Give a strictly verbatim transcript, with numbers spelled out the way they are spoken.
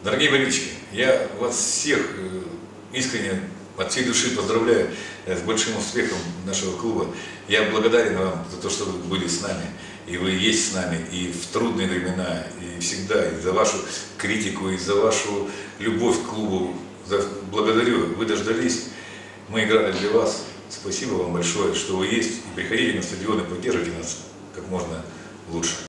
Дорогие болельщики, я вас всех искренне от всей души поздравляю с большим успехом нашего клуба. Я благодарен вам за то, что вы были с нами, и вы есть с нами и в трудные времена, и всегда, и за вашу критику, и за вашу любовь к клубу. Благодарю, вы дождались, мы играли для вас. Спасибо вам большое, что вы есть, и приходите на стадион и поддержите нас как можно лучше.